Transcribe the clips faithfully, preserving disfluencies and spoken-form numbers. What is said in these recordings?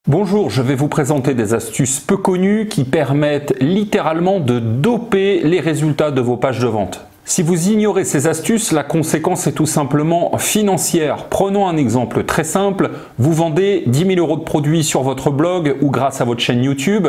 Bonjour, je vais vous présenter des astuces peu connues qui permettent littéralement de doper les résultats de vos pages de vente. Si vous ignorez ces astuces, la conséquence est tout simplement financière. Prenons un exemple très simple, vous vendez dix mille euros de produits sur votre blog ou grâce à votre chaîne YouTube.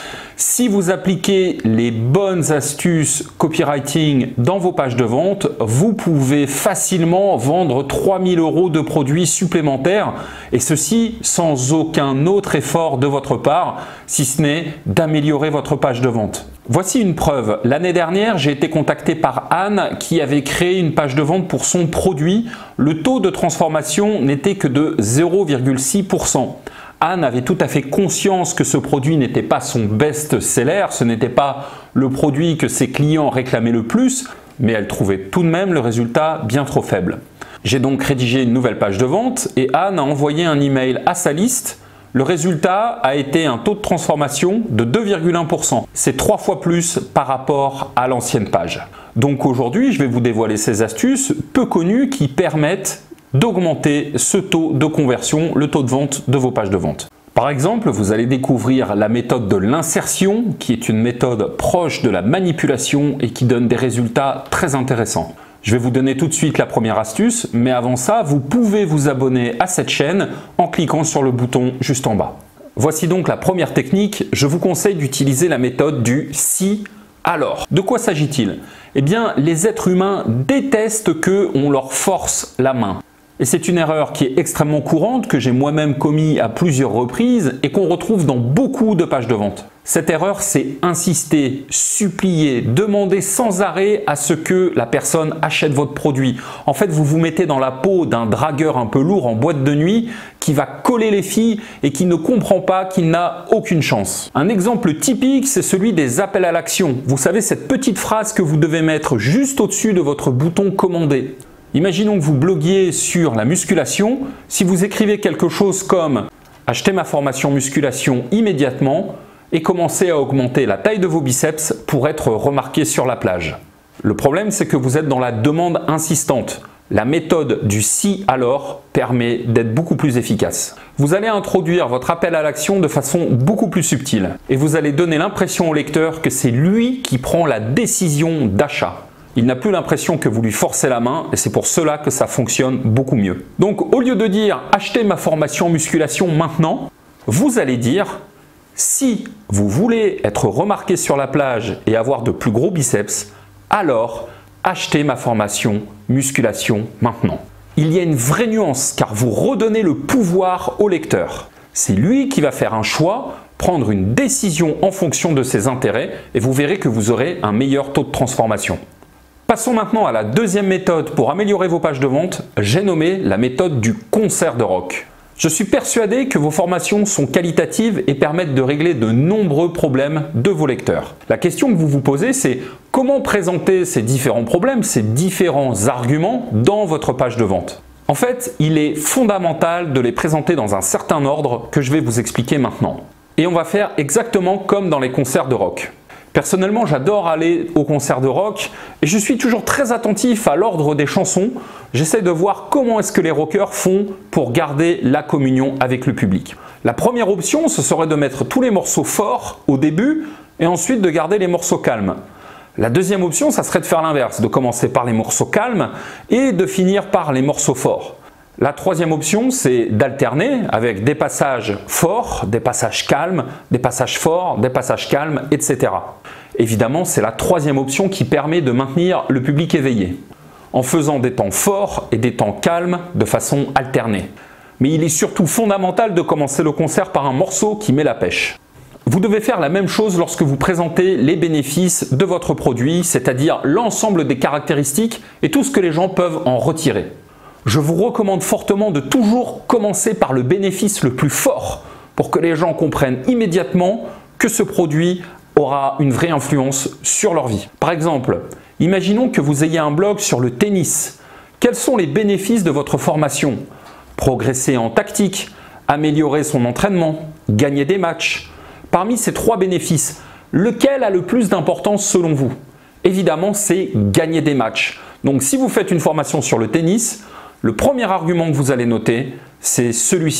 Si vous appliquez les bonnes astuces copywriting dans vos pages de vente, vous pouvez facilement vendre trois mille euros de produits supplémentaires et ceci sans aucun autre effort de votre part, si ce n'est d'améliorer votre page de vente. Voici une preuve. L'année dernière, j'ai été contacté par Anne qui avait créé une page de vente pour son produit. Le taux de transformation n'était que de zéro virgule six pour cent. Anne avait tout à fait conscience que ce produit n'était pas son best-seller, ce n'était pas le produit que ses clients réclamaient le plus, mais elle trouvait tout de même le résultat bien trop faible. J'ai donc rédigé une nouvelle page de vente et Anne a envoyé un email à sa liste. Le résultat a été un taux de transformation de deux virgule un pour cent. C'est trois fois plus par rapport à l'ancienne page. Donc aujourd'hui, je vais vous dévoiler ces astuces peu connues qui permettent d'augmenter ce taux de conversion, le taux de vente de vos pages de vente. Par exemple, vous allez découvrir la méthode de l'insertion, qui est une méthode proche de la manipulation et qui donne des résultats très intéressants. Je vais vous donner tout de suite la première astuce, mais avant ça, vous pouvez vous abonner à cette chaîne en cliquant sur le bouton juste en bas. Voici donc la première technique. Je vous conseille d'utiliser la méthode du « si, alors ». De quoi s'agit-il? Eh bien, les êtres humains détestent qu'on leur force la main. Et c'est une erreur qui est extrêmement courante, que j'ai moi-même commis à plusieurs reprises et qu'on retrouve dans beaucoup de pages de vente. Cette erreur, c'est insister, supplier, demander sans arrêt à ce que la personne achète votre produit. En fait, vous vous mettez dans la peau d'un dragueur un peu lourd en boîte de nuit qui va coller les filles et qui ne comprend pas qu'il n'a aucune chance. Un exemple typique, c'est celui des appels à l'action. Vous savez, cette petite phrase que vous devez mettre juste au-dessus de votre bouton commander. Imaginons que vous bloguiez sur la musculation. Si vous écrivez quelque chose comme « Achetez ma formation musculation immédiatement » et commencez à augmenter la taille de vos biceps pour être remarqué sur la plage. Le problème, c'est que vous êtes dans la demande insistante. La méthode du « si alors » permet d'être beaucoup plus efficace. Vous allez introduire votre appel à l'action de façon beaucoup plus subtile et vous allez donner l'impression au lecteur que c'est lui qui prend la décision d'achat. Il n'a plus l'impression que vous lui forcez la main et c'est pour cela que ça fonctionne beaucoup mieux. Donc au lieu de dire « achetez ma formation musculation maintenant », vous allez dire « si vous voulez être remarqué sur la plage et avoir de plus gros biceps, alors achetez ma formation musculation maintenant ». Il y a une vraie nuance car vous redonnez le pouvoir au lecteur. C'est lui qui va faire un choix, prendre une décision en fonction de ses intérêts et vous verrez que vous aurez un meilleur taux de transformation. Passons maintenant à la deuxième méthode pour améliorer vos pages de vente. J'ai nommé la méthode du concert de rock. Je suis persuadé que vos formations sont qualitatives et permettent de régler de nombreux problèmes de vos lecteurs. La question que vous vous posez, c'est comment présenter ces différents problèmes, ces différents arguments dans votre page de vente. En fait, il est fondamental de les présenter dans un certain ordre que je vais vous expliquer maintenant. Et on va faire exactement comme dans les concerts de rock. Personnellement, j'adore aller au concert de rock et je suis toujours très attentif à l'ordre des chansons. J'essaie de voir comment est-ce que les rockers font pour garder la communion avec le public. La première option, ce serait de mettre tous les morceaux forts au début et ensuite de garder les morceaux calmes. La deuxième option, ça serait de faire l'inverse, de commencer par les morceaux calmes et de finir par les morceaux forts. La troisième option, c'est d'alterner avec des passages forts, des passages calmes, des passages forts, des passages calmes, et cetera. Évidemment, c'est la troisième option qui permet de maintenir le public éveillé, en faisant des temps forts et des temps calmes de façon alternée. Mais il est surtout fondamental de commencer le concert par un morceau qui met la pêche. Vous devez faire la même chose lorsque vous présentez les bénéfices de votre produit, c'est-à-dire l'ensemble des caractéristiques et tout ce que les gens peuvent en retirer. Je vous recommande fortement de toujours commencer par le bénéfice le plus fort pour que les gens comprennent immédiatement que ce produit aura une vraie influence sur leur vie. Par exemple, imaginons que vous ayez un blog sur le tennis. Quels sont les bénéfices de votre formation? Progresser en tactique, améliorer son entraînement, gagner des matchs. Parmi ces trois bénéfices, lequel a le plus d'importance selon vous? Évidemment, c'est gagner des matchs. Donc si vous faites une formation sur le tennis, le premier argument que vous allez noter, c'est celui-ci.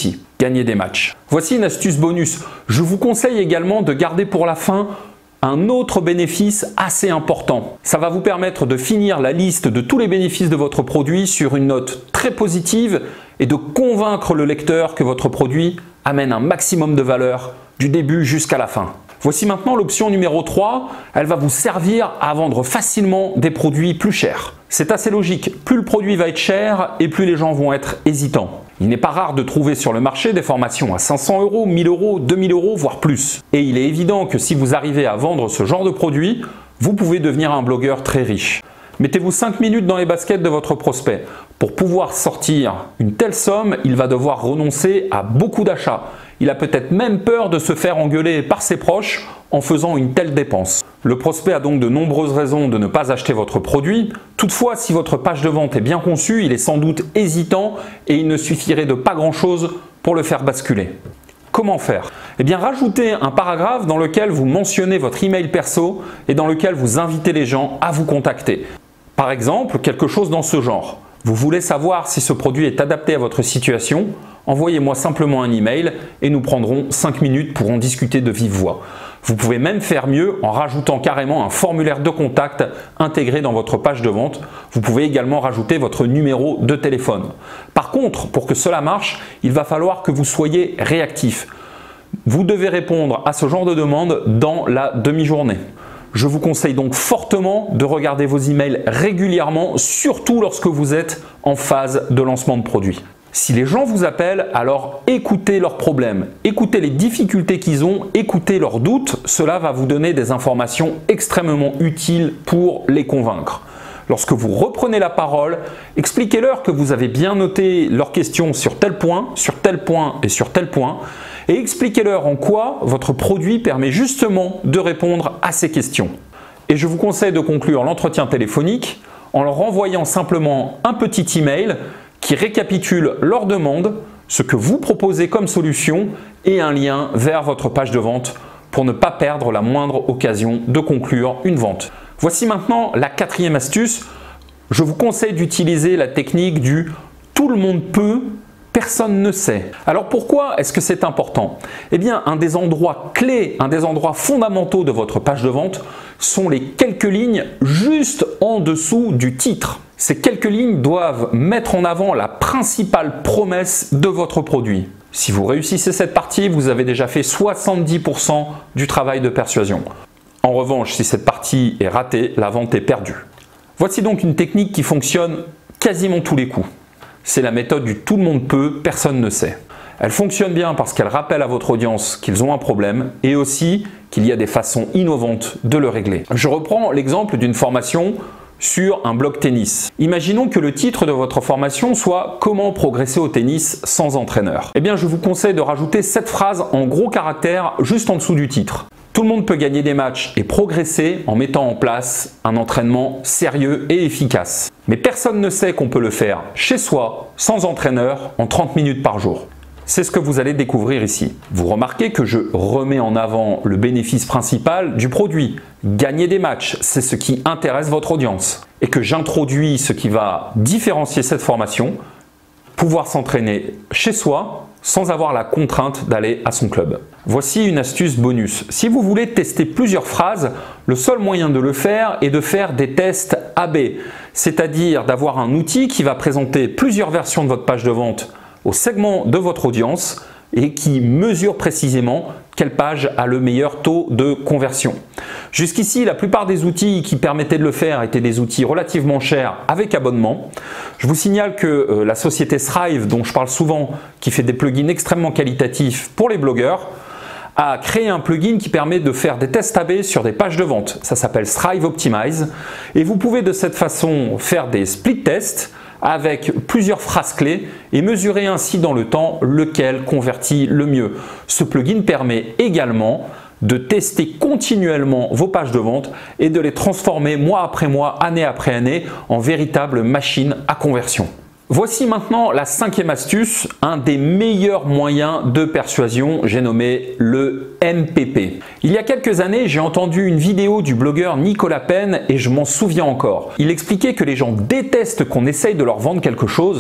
gagner des matchs. Voici une astuce bonus. Je vous conseille également de garder pour la fin un autre bénéfice assez important. Ça va vous permettre de finir la liste de tous les bénéfices de votre produit sur une note très positive et de convaincre le lecteur que votre produit amène un maximum de valeur du début jusqu'à la fin. Voici maintenant l'option numéro trois. Elle va vous servir à vendre facilement des produits plus chers. C'est assez logique. Plus le produit va être cher et plus les gens vont être hésitants. Il n'est pas rare de trouver sur le marché des formations à cinq cents euros, mille euros, deux mille euros, voire plus. Et il est évident que si vous arrivez à vendre ce genre de produit, vous pouvez devenir un blogueur très riche. Mettez-vous cinq minutes dans les baskets de votre prospect. Pour pouvoir sortir une telle somme, il va devoir renoncer à beaucoup d'achats. Il a peut-être même peur de se faire engueuler par ses proches en faisant une telle dépense. Le prospect a donc de nombreuses raisons de ne pas acheter votre produit. Toutefois, si votre page de vente est bien conçue, il est sans doute hésitant et il ne suffirait de pas grand-chose pour le faire basculer. Comment faire? Eh bien, rajoutez un paragraphe dans lequel vous mentionnez votre email perso et dans lequel vous invitez les gens à vous contacter. Par exemple, quelque chose dans ce genre. Vous voulez savoir si ce produit est adapté à votre situation? Envoyez-moi simplement un email et nous prendrons cinq minutes pour en discuter de vive voix. Vous pouvez même faire mieux en rajoutant carrément un formulaire de contact intégré dans votre page de vente. Vous pouvez également rajouter votre numéro de téléphone. Par contre, pour que cela marche, il va falloir que vous soyez réactif. Vous devez répondre à ce genre de demande dans la demi-journée. Je vous conseille donc fortement de regarder vos emails régulièrement, surtout lorsque vous êtes en phase de lancement de produit. Si les gens vous appellent, alors écoutez leurs problèmes, écoutez les difficultés qu'ils ont, écoutez leurs doutes. Cela va vous donner des informations extrêmement utiles pour les convaincre. Lorsque vous reprenez la parole, expliquez-leur que vous avez bien noté leurs questions sur tel point, sur tel point et sur tel point. Et expliquez-leur en quoi votre produit permet justement de répondre à ces questions. Et je vous conseille de conclure l'entretien téléphonique en leur envoyant simplement un petit email qui récapitule leur demande, ce que vous proposez comme solution et un lien vers votre page de vente pour ne pas perdre la moindre occasion de conclure une vente. Voici maintenant la quatrième astuce. Je vous conseille d'utiliser la technique du « tout le monde peut ». Personne ne sait. Alors pourquoi est-ce que c'est important? Eh bien, un des endroits clés, un des endroits fondamentaux de votre page de vente sont les quelques lignes juste en dessous du titre. Ces quelques lignes doivent mettre en avant la principale promesse de votre produit. Si vous réussissez cette partie, vous avez déjà fait soixante-dix pour cent du travail de persuasion. En revanche, si cette partie est ratée, la vente est perdue. Voici donc une technique qui fonctionne quasiment tous les coups. C'est la méthode du « tout le monde peut, personne ne sait ». Elle fonctionne bien parce qu'elle rappelle à votre audience qu'ils ont un problème et aussi qu'il y a des façons innovantes de le régler. Je reprends l'exemple d'une formation sur un blog tennis. Imaginons que le titre de votre formation soit « Comment progresser au tennis sans entraîneur ». Eh bien, je vous conseille de rajouter cette phrase en gros caractères juste en dessous du titre. Tout le monde peut gagner des matchs et progresser en mettant en place un entraînement sérieux et efficace. Mais personne ne sait qu'on peut le faire chez soi, sans entraîneur, en trente minutes par jour. C'est ce que vous allez découvrir ici. Vous remarquez que je remets en avant le bénéfice principal du produit. Gagner des matchs, c'est ce qui intéresse votre audience. Et que j'introduis ce qui va différencier cette formation, pouvoir s'entraîner chez soi, sans avoir la contrainte d'aller à son club. Voici une astuce bonus. Si vous voulez tester plusieurs phrases, le seul moyen de le faire est de faire des tests A B, c'est-à-dire d'avoir un outil qui va présenter plusieurs versions de votre page de vente au segment de votre audience et qui mesure précisément quelle page a le meilleur taux de conversion. Jusqu'ici, la plupart des outils qui permettaient de le faire étaient des outils relativement chers avec abonnement. Je vous signale que euh, la société Thrive, dont je parle souvent, qui fait des plugins extrêmement qualitatifs pour les blogueurs, a créé un plugin qui permet de faire des tests A B sur des pages de vente. Ça s'appelle Thrive Optimize et vous pouvez de cette façon faire des split tests avec plusieurs phrases clés et mesurer ainsi dans le temps lequel convertit le mieux. Ce plugin permet également de tester continuellement vos pages de vente et de les transformer mois après mois, année après année en véritables machines à conversion. Voici maintenant la cinquième astuce, un des meilleurs moyens de persuasion, j'ai nommé le M P P. Il y a quelques années, j'ai entendu une vidéo du blogueur Nicolas Penn et je m'en souviens encore. Il expliquait que les gens détestent qu'on essaye de leur vendre quelque chose,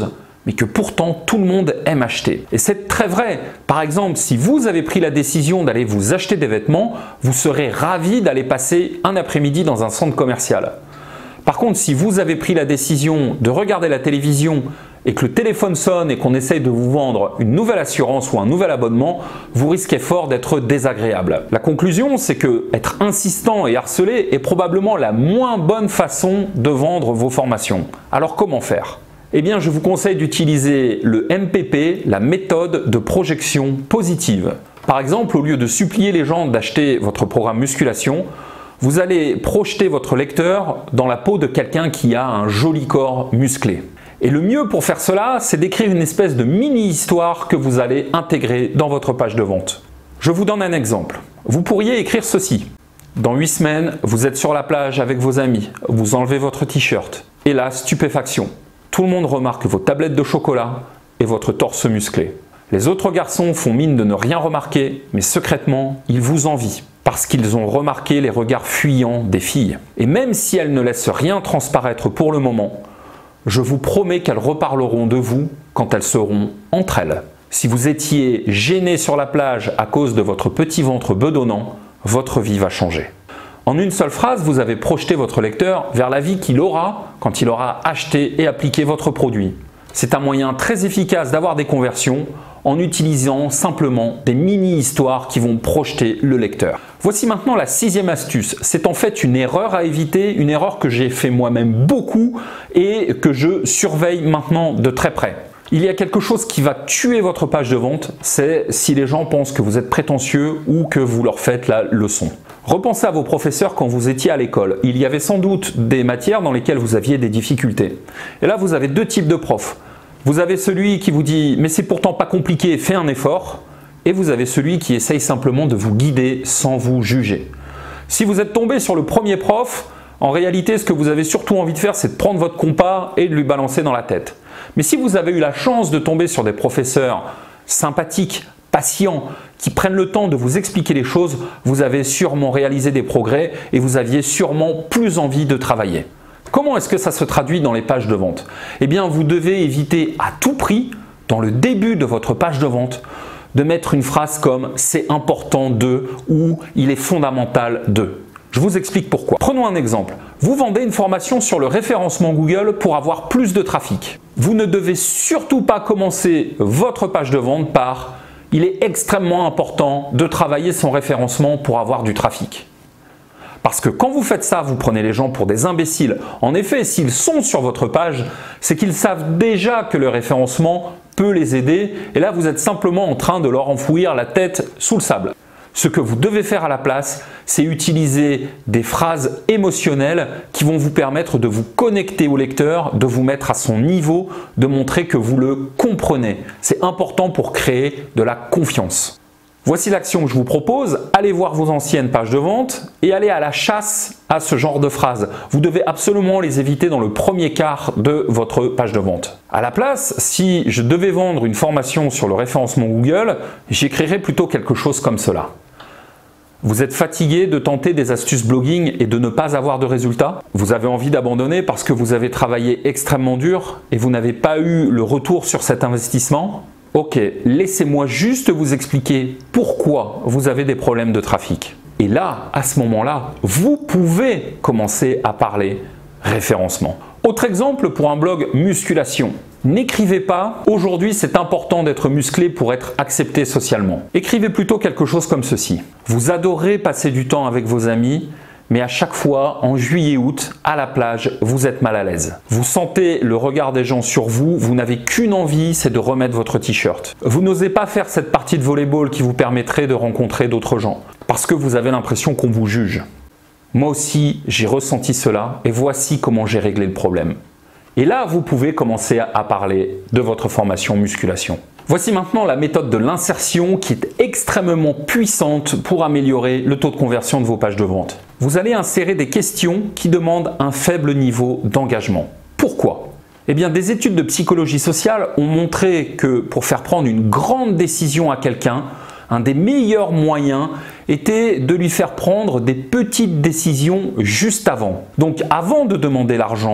mais que pourtant tout le monde aime acheter. Et c'est très vrai. Par exemple, si vous avez pris la décision d'aller vous acheter des vêtements, vous serez ravi d'aller passer un après-midi dans un centre commercial. Par contre, si vous avez pris la décision de regarder la télévision et que le téléphone sonne et qu'on essaye de vous vendre une nouvelle assurance ou un nouvel abonnement, vous risquez fort d'être désagréable. La conclusion, c'est que être insistant et harcelé est probablement la moins bonne façon de vendre vos formations. Alors comment faire ? Eh bien, je vous conseille d'utiliser le M P P, la méthode de projection positive. Par exemple, au lieu de supplier les gens d'acheter votre programme musculation, vous allez projeter votre lecteur dans la peau de quelqu'un qui a un joli corps musclé. Et le mieux pour faire cela, c'est d'écrire une espèce de mini-histoire que vous allez intégrer dans votre page de vente. Je vous donne un exemple. Vous pourriez écrire ceci. Dans huit semaines, vous êtes sur la plage avec vos amis, vous enlevez votre t-shirt. Et là, stupéfaction. Tout le monde remarque vos tablettes de chocolat et votre torse musclé. Les autres garçons font mine de ne rien remarquer, mais secrètement, ils vous envient. Parce qu'ils ont remarqué les regards fuyants des filles. Et même si elles ne laissent rien transparaître pour le moment, je vous promets qu'elles reparleront de vous quand elles seront entre elles. Si vous étiez gêné sur la plage à cause de votre petit ventre bedonnant, votre vie va changer. En une seule phrase, vous avez projeté votre lecteur vers la vie qu'il aura quand il aura acheté et appliqué votre produit. C'est un moyen très efficace d'avoir des conversions en utilisant simplement des mini-histoires qui vont projeter le lecteur. Voici maintenant la sixième astuce. C'est en fait une erreur à éviter, une erreur que j'ai fait moi-même beaucoup et que je surveille maintenant de très près. Il y a quelque chose qui va tuer votre page de vente, c'est si les gens pensent que vous êtes prétentieux ou que vous leur faites la leçon. Repensez à vos professeurs quand vous étiez à l'école. Il y avait sans doute des matières dans lesquelles vous aviez des difficultés. Et là, vous avez deux types de profs. Vous avez celui qui vous dit « mais c'est pourtant pas compliqué, fais un effort » et vous avez celui qui essaye simplement de vous guider sans vous juger. Si vous êtes tombé sur le premier prof, en réalité, ce que vous avez surtout envie de faire, c'est de prendre votre compas et de lui balancer dans la tête. Mais si vous avez eu la chance de tomber sur des professeurs sympathiques, patients, qui prennent le temps de vous expliquer les choses, vous avez sûrement réalisé des progrès et vous aviez sûrement plus envie de travailler. Comment est-ce que ça se traduit dans les pages de vente? Eh bien, vous devez éviter à tout prix, dans le début de votre page de vente, de mettre une phrase comme « c'est important de » ou « il est fondamental de ». Je vous explique pourquoi. Prenons un exemple. Vous vendez une formation sur le référencement Google pour avoir plus de trafic. Vous ne devez surtout pas commencer votre page de vente par « il est extrêmement important de travailler son référencement pour avoir du trafic ». Parce que quand vous faites ça, vous prenez les gens pour des imbéciles. En effet, s'ils sont sur votre page, c'est qu'ils savent déjà que le référencement peut les aider et là, vous êtes simplement en train de leur enfouir la tête sous le sable. Ce que vous devez faire à la place, c'est utiliser des phrases émotionnelles qui vont vous permettre de vous connecter au lecteur, de vous mettre à son niveau, de montrer que vous le comprenez. C'est important pour créer de la confiance. Voici l'action que je vous propose. Allez voir vos anciennes pages de vente et allez à la chasse à ce genre de phrases. Vous devez absolument les éviter dans le premier quart de votre page de vente. À la place, si je devais vendre une formation sur le référencement Google, j'écrirais plutôt quelque chose comme cela. Vous êtes fatigué de tenter des astuces blogging et de ne pas avoir de résultats? Vous avez envie d'abandonner parce que vous avez travaillé extrêmement dur et vous n'avez pas eu le retour sur cet investissement? Ok, laissez-moi juste vous expliquer pourquoi vous avez des problèmes de trafic. Et là, à ce moment-là, vous pouvez commencer à parler référencement. Autre exemple pour un blog musculation. N'écrivez pas « Aujourd'hui, c'est important d'être musclé pour être accepté socialement ». Écrivez plutôt quelque chose comme ceci. Vous adorez passer du temps avec vos amis, mais à chaque fois, en juillet-août, à la plage, vous êtes mal à l'aise. Vous sentez le regard des gens sur vous, vous n'avez qu'une envie, c'est de remettre votre t-shirt. Vous n'osez pas faire cette partie de volleyball qui vous permettrait de rencontrer d'autres gens, parce que vous avez l'impression qu'on vous juge. Moi aussi, j'ai ressenti cela, et voici comment j'ai réglé le problème. Et là, vous pouvez commencer à parler de votre formation musculation. Voici maintenant la méthode de l'insertion qui est extrêmement puissante pour améliorer le taux de conversion de vos pages de vente. Vous allez insérer des questions qui demandent un faible niveau d'engagement. Pourquoi? Eh bien, des études de psychologie sociale ont montré que pour faire prendre une grande décision à quelqu'un, un des meilleurs moyens était de lui faire prendre des petites décisions juste avant. Donc, avant de demander l'argent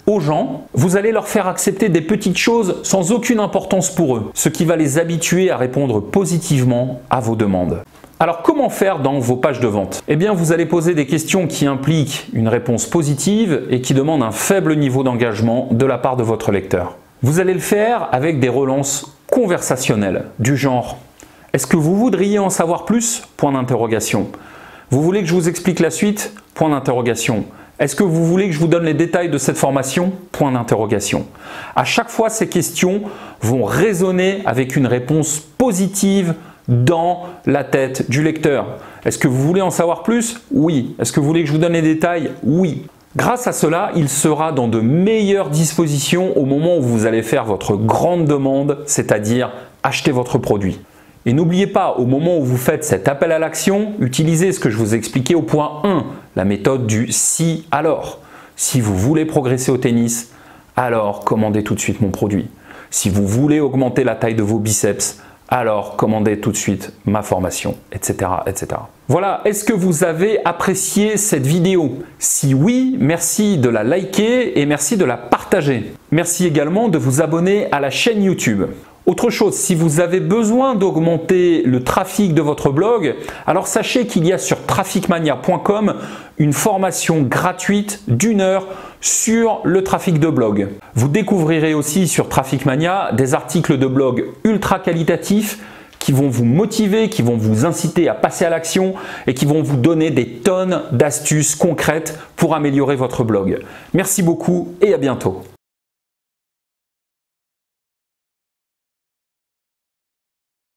aux gens, vous allez leur faire accepter des petites choses sans aucune importance pour eux, ce qui va les habituer à répondre positivement à vos demandes. Alors comment faire dans vos pages de vente? Eh bien vous allez poser des questions qui impliquent une réponse positive et qui demandent un faible niveau d'engagement de la part de votre lecteur. Vous allez le faire avec des relances conversationnelles du genre « Est-ce que vous voudriez en savoir plus ?» Point d'interrogation. Vous voulez que je vous explique la suite? Point d'interrogation. Est-ce que vous voulez que je vous donne les détails de cette formation? Point d'interrogation. À chaque fois, ces questions vont résonner avec une réponse positive dans la tête du lecteur. Est-ce que vous voulez en savoir plus? Oui. Est-ce que vous voulez que je vous donne les détails? Oui. Grâce à cela, il sera dans de meilleures dispositions au moment où vous allez faire votre grande demande, c'est-à-dire acheter votre produit. Et n'oubliez pas, au moment où vous faites cet appel à l'action, utilisez ce que je vous ai expliqué au point un, la méthode du « si alors ». Si vous voulez progresser au tennis, alors commandez tout de suite mon produit. Si vous voulez augmenter la taille de vos biceps, alors commandez tout de suite ma formation, et cetera et cetera. Voilà, est-ce que vous avez apprécié cette vidéo? Si oui, merci de la liker et merci de la partager. Merci également de vous abonner à la chaîne YouTube. Autre chose, si vous avez besoin d'augmenter le trafic de votre blog, alors sachez qu'il y a sur trafficmania point com une formation gratuite d'une heure sur le trafic de blog. Vous découvrirez aussi sur Trafficmania des articles de blog ultra qualitatifs qui vont vous motiver, qui vont vous inciter à passer à l'action et qui vont vous donner des tonnes d'astuces concrètes pour améliorer votre blog. Merci beaucoup et à bientôt.